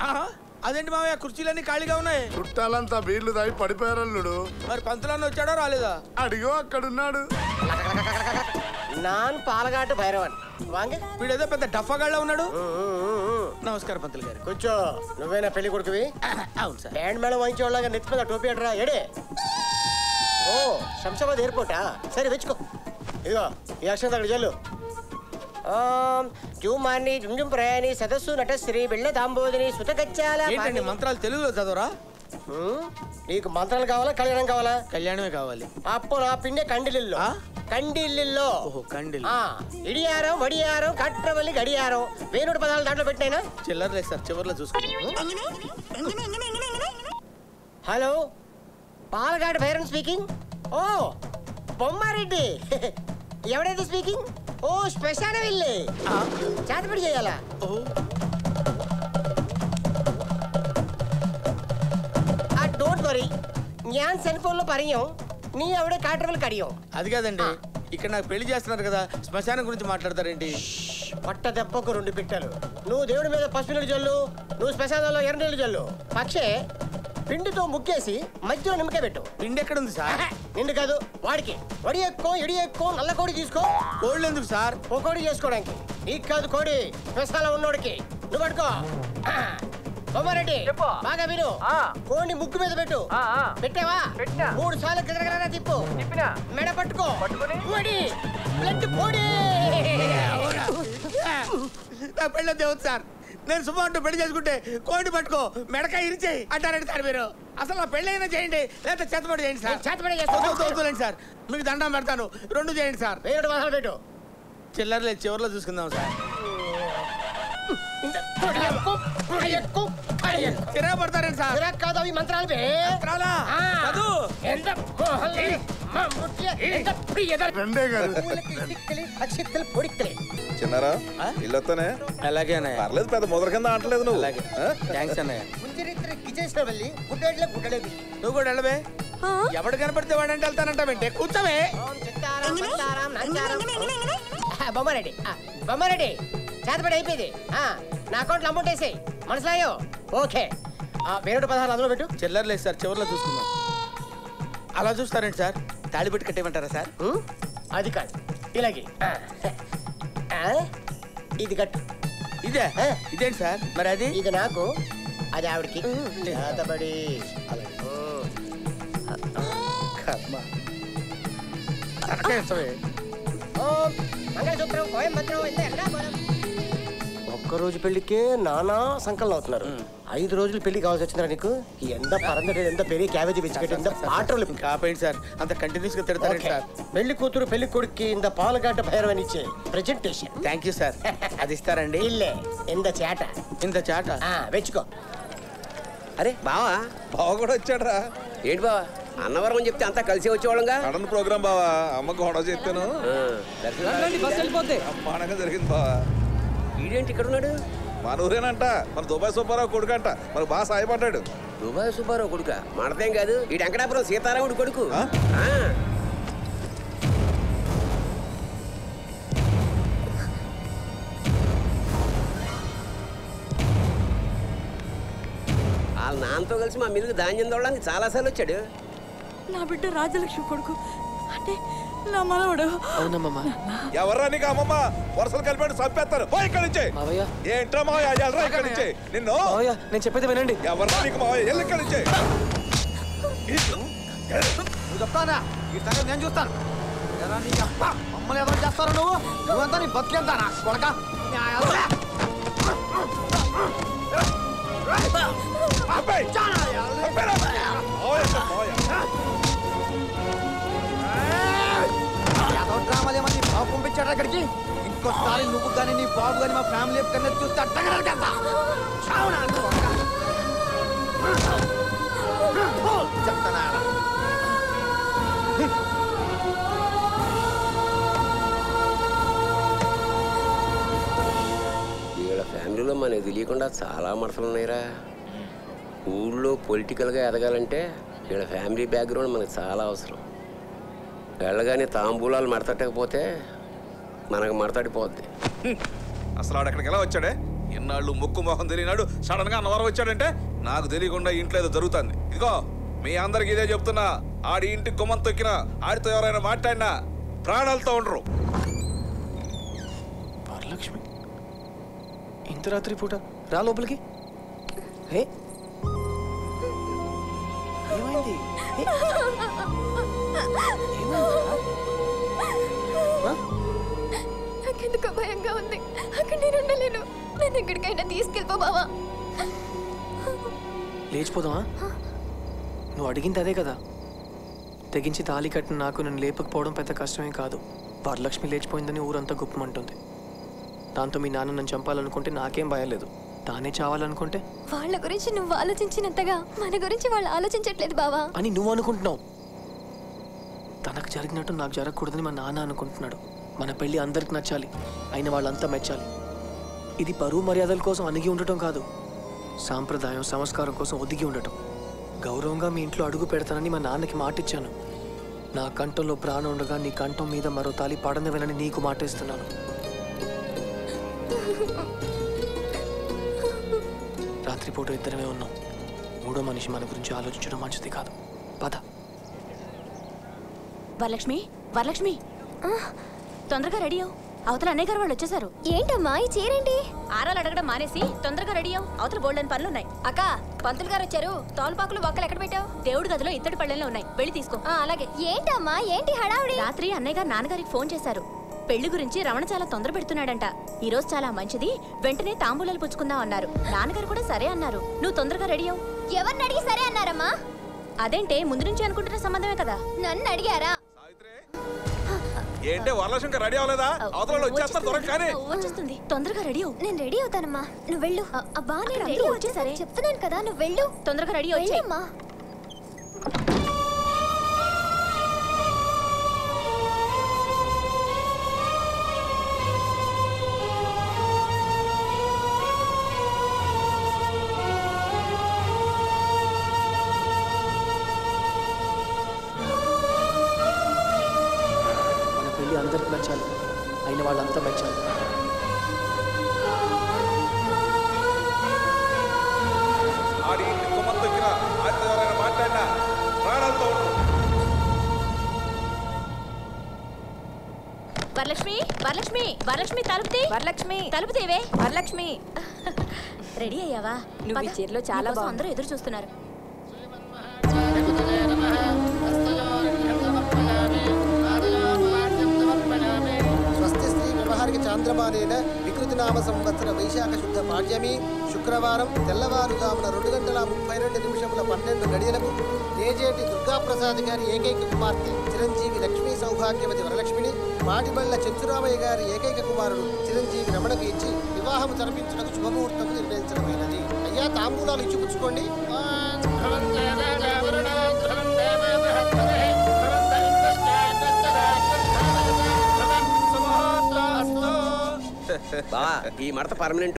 అదేంటి మావయ్య కుర్చీలన్నీ ఖాళీగా ఉన్నాయి? చుట్టాలంతా బీర్లు తాగి పడిపోయారల్లుడు. మరి పంతులన్న వచ్చాడో రాలేదా? అడిగో అక్కడున్నాడు. నాన్ పాలగాటు భైరవన్ వాంగే. వీడేదో పెద్ద డఫాగాళ్ళ ఉన్నాడు. నమస్కారం పంతులు గారు. కూర్చో. నువ్వేనా పెళ్లి కొడుకువి? అవును సార్. బ్యాండ్ మేళం వాయించేవాళ్ళగా నెత్తి మీద టోపీ అడ్రా ఏడే. ఓ శంషాబాద్ ఎయిర్పోర్టా? సరే వెచ్చుకో. ఇదిగో ఈ అక్షరం అక్కడ చెల్లు. జూమాని జుంజుం ప్రయాణి సదస్సు నటశ్రీ బిళ్ళ దాంబోదిని సుతగచ్చాల. మంత్రాలు తెలుగులో చదవరా? నీకు మంత్రాలు కావాలా కళ్యాణం కావాలా? కళ్యాణమే కావాలి. అప్పు నా పిండే కండిలిల్లో. కండిల్లిల్లో ఇడియారం వడియారం కట్రవల్లి గడియారం వేణుడు పదాలు దాంట్లో పెట్టినైనా చిల్లరలేదు సార్. చివర్లో చూసుకుంటాం. హలో పాలగాడు భైరన్ స్పీకింగ్. ఓ బొమ్మారెడ్డి ఎవడైతే స్పీకింగ్? ఓ శ్మశాన వెళ్ళి చేతపడి చేయాలా? డోంట్ వరీ జ్ఞాన్ సెల్ ఫోన్ లో పరియం నీ ఆవిడ కాటర్వల్ కడియం. అది కాదండి, ఇక్కడ నాకు పెళ్లి చేస్తున్నారు కదా, శ్మశానం గురించి మాట్లాడతారేంటి? పట్ట దెబ్బకు 2 పిట్టలు. నువ్వు దేవుడి మీద పసుపు నీళ్ళు జల్లు, నువ్వు శ్మశానంలో ఎర్ర నీళ్ళు జల్లు. పక్షే పిండితో ముక్కేసి మధ్యలో నిమ్మకాయ పెట్టు. పిండి ఎక్కడ ఉంది సార్? నిండు కాదు వాడికి. వడి ఎక్కువ ఇడి ఎక్కువ నల్ల కోడి తీసుకో. కోళ్ళు ఎందుకు సార్? ఓ కోడి చేసుకోవడానికి. నీకు కాదు కోడి, శ్మశానం ఉన్నోడికి. నువ్వు పట్టుకో. బొమ్మారెడ్డి బాగా విను. కోడిని ముగ్గు మీద పెట్టు. పెట్టావా? 3 సార్లు గదగదగద తిప్పు. మెడ పట్టుకో. బ్లడ్ పోడి. నా పెళ్ళ దేవుడు సార్. నేను సుమారు పెళ్లి చేసుకుంటే కోడి పట్టుకో మెడకాయ ఇరిచేయి అంటారండి సార్ మీరు. అసలు నా పెళ్ళి అయినా చేయండి, లేకపోతే చేతపడి చేయండి సార్. చేతపడి చేస్తాను సార్. మీకు దండం పెడతాను, 2 చేయండి సార్. 2 మాసాలు పెట్టు. చిల్లరలేదు, చివర్లో చూసుకుందాం సార్. పడతారండి సార్. కాదు అవి మంత్రాలు. చిన్నారా ఇల్లొత్తనే అలాగే పర్లేదు, పెద్ద ముద్ర కింద ఆటలేదు నువ్వు. థ్యాంక్స్ అన్నయ్య. నువ్వు కూడా వెళ్ళవే. ఎవడు కనపడితే వాడంటే వెళ్తానంటే కూర్చోవే. బొమ్మారెడ్డి బొమ్మారెడ్డి చేతపడి అయిపోయింది. నా అకౌంట్లో అమౌంట్ వేసేయి. మనసులాయో ఓకే. 2 పదాలు అందులో పెట్టు. చిల్లరలేదు సార్, చివర్లో చూసుకుందాం. అలా చూస్తారండి సార్? తాళి పెట్టి కట్టేయమంటారా సార్? అది కాదు, ఇలాగే ఇది కట్టు. ఇదే ఇదేంటి సార్? మరి అది ఇది నాకు, అది ఆవిడకి. చేతబడి మంగళసూత్రం కోయంబత్రం ఒక్కరోజు పెళ్లికే నానా సంకలనం అవుతున్నారు. 5 రోజులు పెళ్లి కావాల్సి వచ్చిందా నీకు? ఎంత పరందట, ఎంత పెరిగి క్యాబేజీ బిస్కెట్, ఎంత పాటలు కాపాయండి సార్. అంత కంటిన్యూస్ గా తిడతారండి సార్. పెళ్లి కూతురు పెళ్లి కొడుక్కి ఇంత పాలగాట భైరవని ఇచ్చే ప్రెజెంటేషన్. Thank you sir. అది ఇస్తారండి? ఇల్లే ఇంత చాట. ఇంత చాట వెచ్చుకో. అరే బావా, బావ కూడా వచ్చాడరా. ఏంటి బావా అన్నవరం అని చెప్తే అంతా కలిసి వచ్చేవాళ్ళంగా. సడన్ ప్రోగ్రామ్ బావా, అమ్మకు గొడవ చెప్తాను. అమ్మానంగా జరిగింది బావా. వీడేంటి ఇక్కడ ఉన్నాడు? మన ఊరేనంట, మన దుబాయ్ సుబ్బారావు కొడుకంట. మనకు బాగా సాయపడ్డాడు. దుబాయ్ సుబ్బారావు కొడుక? మనదేం కాదు, ఈ వెంకటాపురం సీతారాముడు కొడుకు. వాళ్ళ నాన్నతో కలిసి మా మిల్లుకి ధాన్యం తోడడానికి చాలాసార్లు వచ్చాడు. నా బిడ్డ రాజలక్ష్మి కొడుకు, అంటే నా మనవడు. అవునమ్మా. ఎవర్రా నీకు అమ్మమ్మ? వరుసలు కలిపాడు చంపేస్తారు. ఇక్కడి నుంచి ఏంట్రా మావయ్య? ఇక్కడి నుంచి నిన్ను. నేను చెప్పేది వినండి. ఎవర్రా నీకు మావయ్య? ఎల్లు ఇక్కడి నుంచి. చెప్తానా ఈ సంగతి నేను చూస్తాను. మమ్మల్ని ఎవరు చేస్తారా? నువ్వంతా నీ బతికేద్దానా కొడక? డ్రామాలేమని బాబు పంపించాడు అక్కడికి. ఇంకోసారి నువ్వు కానీ నీ బాబు కానీ మా ఫ్యామిలీ కన్నా చూస్తే చెప్తానా? వీళ్ళ ఫ్యామిలీలో మనకు తెలియకుండా చాలా మడతలు ఉన్నాయిరా. ఊళ్ళో పొలిటికల్గా ఎదగాలంటే వీళ్ళ ఫ్యామిలీ బ్యాక్గ్రౌండ్ మనకు చాలా అవసరం. వెళ్ళగానే తాంబూలాలు మడతట్టకపోతే మనకు మడతడిపోద్ది. అసలు వాడు ఎక్కడికి ఎలా వచ్చాడే? ఇన్నాళ్ళు ముక్కు మొహం తెలియనాడు సడన్ గా అన్నవరం వచ్చాడంటే నాకు తెలియకుండా ఇంట్లో ఏదో జరుగుతుంది. ఇదిగో మీ అందరికి ఇదే చెప్తున్నా, ఆడి ఇంటి గుమ్మం తొక్కినా ఆడితో ఎవరైనా మాట్లాడినా ప్రాణాలతో ఉండరు. వరలక్ష్మి ఇంత రాత్రి పూట రా లోపలికి. ఏమైంది? నాకెందుకో భయంగా ఉంది. అక్కడ నేను ఉండలేను. నన్ను ఎక్కడికైనా తీసుకెళ్ళిపో బావా. లేచిపోదామా? నువ్వు అడిగింది అదే కదా. తెగించి తాళి కట్టిన నాకు నన్ను లేపకపోవడం పెద్ద కష్టమే కాదు. వరలక్ష్మి లేచిపోయిందని ఊరంతా గుప్పమంటుంది. దాంతో మీ నాన్న నన్ను చంపాలనుకుంటే నాకేం భయం లేదు. తానే చావాలనుకుంటే వాళ్ళ గురించి నువ్వు ఆలోచించినంతగా మన గురించి వాళ్ళు ఆలోచించట్లేదు బావా అని నువ్వు అనుకుంటున్నావు. తనకు జరిగినట్టు నాకు జరగకూడదని మా నాన్న అనుకుంటున్నాడు. మన పెళ్లి అందరికి నచ్చాలి, అయిన వాళ్ళంతా మెచ్చాలి. ఇది పరువు మర్యాదల కోసం అణిగి ఉండటం కాదు, సాంప్రదాయం సంస్కారం కోసం ఒదిగి ఉండటం. గౌరవంగా మీ ఇంట్లో అడుగు పెడతానని మా నాన్నకి మాటిచ్చాను. నా కంఠంలో ప్రాణం ఉండగా నీ కంఠం మీద మరో తాలి పడనివ్వనని నీకు మాటిస్తున్నాను. రాత్రిపూట ఇద్దరమే ఉన్నాం. మూడో మనిషి మన గురించి ఆలోచించడం మంచిది కాదు. పద. వరలక్ష్మి, వరలక్ష్మి, తొందరగా రెడీ అవు. అవతల అన్నయ్య గారు వాళ్ళు వచ్చేసారు. ఏంటమ్మా ఈ చీరేంటి? ఆరాలు అడగడం మానేసి తొందరగా రెడీ అవు. అవతల బోల్డని పనులున్నాయి. అక్క పంతులు గారు వచ్చారు. తోలుపాకులు బొక్కలు ఎక్కడ పెట్టావు? దేవుడి గదిలో ఇత్తడి పళ్ళెంలో ఉన్నాయి, వెళ్ళి తీసుకో. అలాగే. ఏంటమ్మా ఏంటి హడావుడి? రాత్రి అన్నయ్య గారు నాన్నగారికి ఫోన్ చేశారు. పెళ్లి గురించి రమణ చాలా తొందర పెడుతున్నాడంట. ఈ రోజు చాలా మంచిది, వెంటనే తాంబూలాలు పుచ్చుకుందాం అన్నారు. నాన్నగారు కూడా సరే అన్నారు. నువ్వు తొందరగా రెడీ అవు. ఎవరిని అడిగి సరే అన్నారమ్మా? అదేంటే ముందు నుంచి అనుకుంటున్న సంబంధమే కదా. నన్ను అడిగారా? ఏంటే వరలక్ష్మి రెడీ అవ్వలేదా? అవతల వచ్చేస్తారు త్వరగా కానీ. వచ్చేస్తుంది, తొందరగా రెడీ అవు. నేను రెడీ అవుతానమ్మా, నువ్వు వెళ్ళు. అబ్బా నేను అక్కడ రెడీ అందరూ వచ్చేసరే వచ్చేసారే. చెప్తున్నాను కదా, నువ్వు వెళ్ళు. తొందరగా రెడీ వచ్చేయ్. వెళ్ళమ్మా. మన పెళ్లి అందరికి నచ్చాలి, అయిన వాళ్ళంతా మెచ్చాలి. ఆడి ఇంటి గుమ్మం తొక్కినా ఆడితో ఎవరైనా మాట్లాడినా ప్రాణాలతో ఉండరు. వరలక్ష్మి, వరలక్ష్మి, వరలక్ష్మి తలుపుతీ. వరలక్ష్మి తలుపుతీవే. వరలక్ష్మి రెడీ అయ్యావా? నువ్వు ఈ చీరలో చాలా నీకోసం అందరూ ఎదురు చూస్తున్నారు. స్వస్తి శ్రీ వ్యవహారిక చాంద్రమానేన వికృతి నామ సంవత్సర వైశాఖ శుద్ధ పాడ్యమి శుక్రవారం తెల్లవారుజామున 2:32 నేజేటి దుర్గాప్రసాద్ గారి ఏకైక కుమార్తె చిరంజీవి లక్ష్మీ సౌభాగ్యవతి వరలక్ష్మిని మాటిబళ్ళ చెంచురామయ్య గారి ఏకైక కుమారుడు చిరంజీవి రమణకు ఇచ్చి వివాహం జరిపించడానికి శుభముహూర్తం నిర్ణయించడమైనది. అయ్యా తాంబూలాలు ఇచ్చిపుచ్చుకోండి. బా ఈ మడత పర్మనెంట్